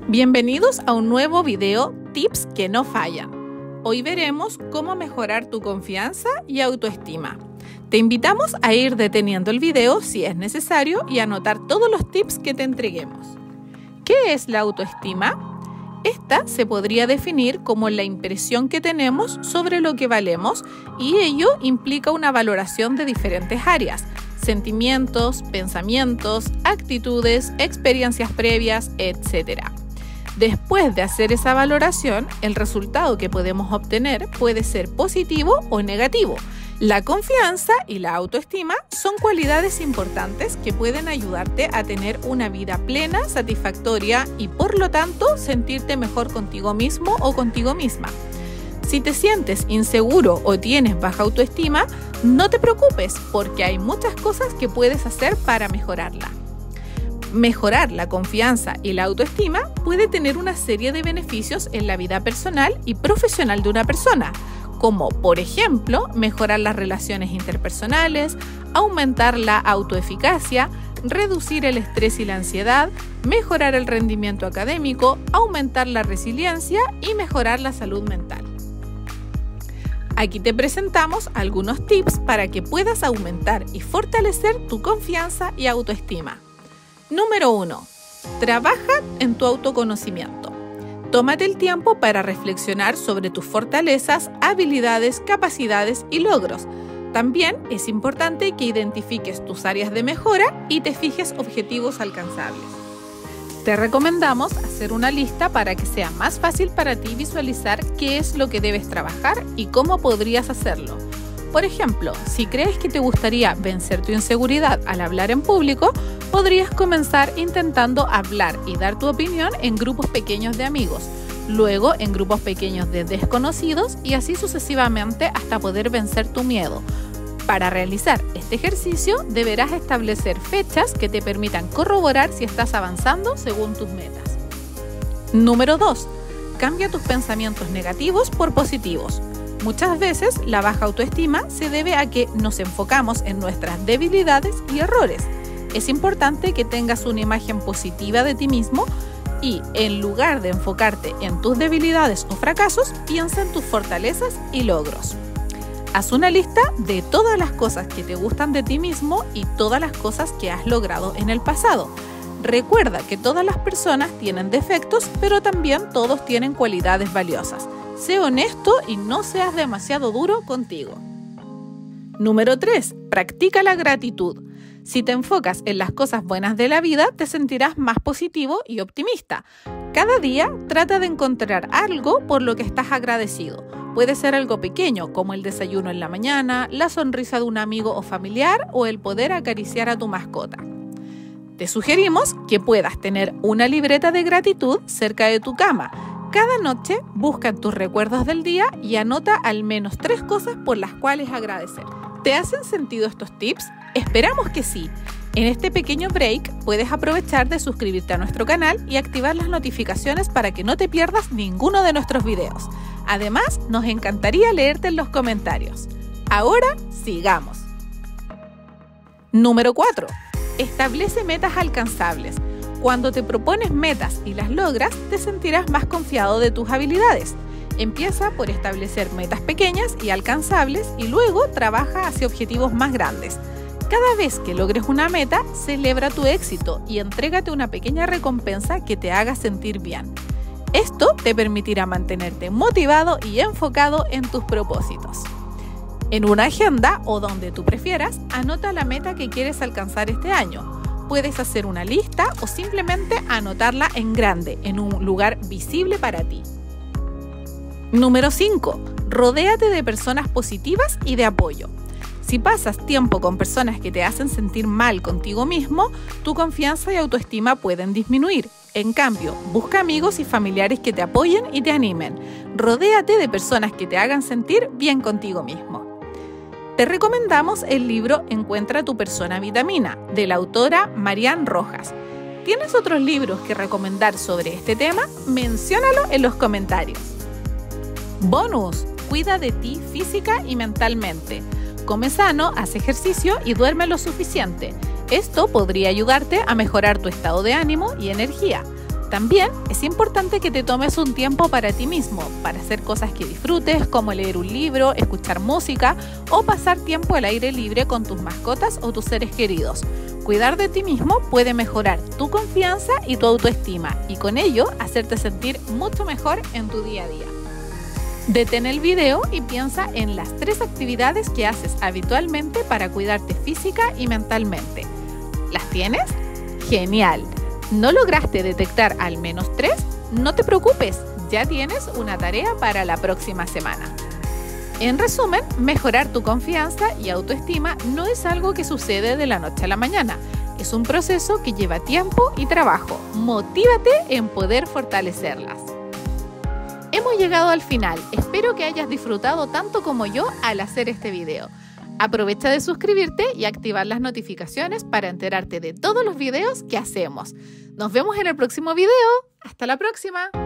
Bienvenidos a un nuevo video Tips que no fallan. Hoy veremos cómo mejorar tu confianza y autoestima. Te invitamos a ir deteniendo el video si es necesario y anotar todos los tips que te entreguemos. ¿Qué es la autoestima? Esta se podría definir como la impresión que tenemos sobre lo que valemos y ello implica una valoración de diferentes áreas: sentimientos, pensamientos, actitudes, experiencias previas, etc. Después de hacer esa valoración, el resultado que podemos obtener puede ser positivo o negativo. La confianza y la autoestima son cualidades importantes que pueden ayudarte a tener una vida plena, satisfactoria y por lo tanto sentirte mejor contigo mismo o contigo misma. Si te sientes inseguro o tienes baja autoestima, no te preocupes porque hay muchas cosas que puedes hacer para mejorarla. Mejorar la confianza y la autoestima puede tener una serie de beneficios en la vida personal y profesional de una persona, como por ejemplo mejorar las relaciones interpersonales, aumentar la autoeficacia, reducir el estrés y la ansiedad, mejorar el rendimiento académico, aumentar la resiliencia y mejorar la salud mental. Aquí te presentamos algunos tips para que puedas aumentar y fortalecer tu confianza y autoestima. Número 1. Trabaja en tu autoconocimiento. Tómate el tiempo para reflexionar sobre tus fortalezas, habilidades, capacidades y logros. También es importante que identifiques tus áreas de mejora y te fijes objetivos alcanzables. Te recomendamos hacer una lista para que sea más fácil para ti visualizar qué es lo que debes trabajar y cómo podrías hacerlo. Por ejemplo, si crees que te gustaría vencer tu inseguridad al hablar en público, podrías comenzar intentando hablar y dar tu opinión en grupos pequeños de amigos, luego en grupos pequeños de desconocidos y así sucesivamente hasta poder vencer tu miedo. Para realizar este ejercicio, deberás establecer fechas que te permitan corroborar si estás avanzando según tus metas. Número 2. Cambia tus pensamientos negativos por positivos. Muchas veces la baja autoestima se debe a que nos enfocamos en nuestras debilidades y errores. Es importante que tengas una imagen positiva de ti mismo y, en lugar de enfocarte en tus debilidades o fracasos, piensa en tus fortalezas y logros. Haz una lista de todas las cosas que te gustan de ti mismo y todas las cosas que has logrado en el pasado. Recuerda que todas las personas tienen defectos, pero también todos tienen cualidades valiosas. Sé honesto y no seas demasiado duro contigo. Número 3. Practica la gratitud. Si te enfocas en las cosas buenas de la vida, te sentirás más positivo y optimista. Cada día trata de encontrar algo por lo que estás agradecido. Puede ser algo pequeño, como el desayuno en la mañana, la sonrisa de un amigo o familiar o el poder acariciar a tu mascota. Te sugerimos que puedas tener una libreta de gratitud cerca de tu cama. Cada noche busca en tus recuerdos del día y anota al menos 3 cosas por las cuales agradecer. ¿Te hacen sentido estos tips? Esperamos que sí. En este pequeño break puedes aprovechar de suscribirte a nuestro canal y activar las notificaciones para que no te pierdas ninguno de nuestros videos. Además, nos encantaría leerte en los comentarios. Ahora, sigamos. Número 4. Establece metas alcanzables. Cuando te propones metas y las logras, te sentirás más confiado de tus habilidades. Empieza por establecer metas pequeñas y alcanzables y luego trabaja hacia objetivos más grandes. Cada vez que logres una meta, celebra tu éxito y entrégate una pequeña recompensa que te haga sentir bien. Esto te permitirá mantenerte motivado y enfocado en tus propósitos. En una agenda o donde tú prefieras, anota la meta que quieres alcanzar este año. Puedes hacer una lista o simplemente anotarla en grande, en un lugar visible para ti. Número 5. Rodéate de personas positivas y de apoyo. Si pasas tiempo con personas que te hacen sentir mal contigo mismo, tu confianza y autoestima pueden disminuir. En cambio, busca amigos y familiares que te apoyen y te animen. Rodéate de personas que te hagan sentir bien contigo mismo. Te recomendamos el libro Encuentra tu persona vitamina, de la autora Marian Rojas. ¿Tienes otros libros que recomendar sobre este tema? Menciónalo en los comentarios. Bonus: cuida de ti física y mentalmente. Come sano, haz ejercicio y duerme lo suficiente. Esto podría ayudarte a mejorar tu estado de ánimo y energía. También es importante que te tomes un tiempo para ti mismo, para hacer cosas que disfrutes, como leer un libro, escuchar música o pasar tiempo al aire libre con tus mascotas o tus seres queridos. Cuidar de ti mismo puede mejorar tu confianza y tu autoestima y con ello hacerte sentir mucho mejor en tu día a día. Detén el video y piensa en las 3 actividades que haces habitualmente para cuidarte física y mentalmente. ¿Las tienes? ¡Genial! ¿No lograste detectar al menos 3? No te preocupes, ya tienes una tarea para la próxima semana. En resumen, mejorar tu confianza y autoestima no es algo que sucede de la noche a la mañana. Es un proceso que lleva tiempo y trabajo. Motívate en poder fortalecerlas. Hemos llegado al final. Espero que hayas disfrutado tanto como yo al hacer este video. Aprovecha de suscribirte y activar las notificaciones para enterarte de todos los videos que hacemos. Nos vemos en el próximo video. ¡Hasta la próxima!